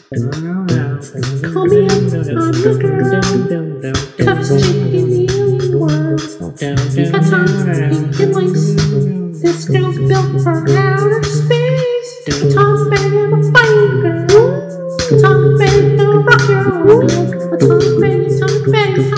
Call me up, I'm your girl. Touch chick in the alien world. Got time, pink and lace. This girl's built for outer space. Tom baby, I'm a fine girl. Tom baby, I'm a rock your world. Tom baby,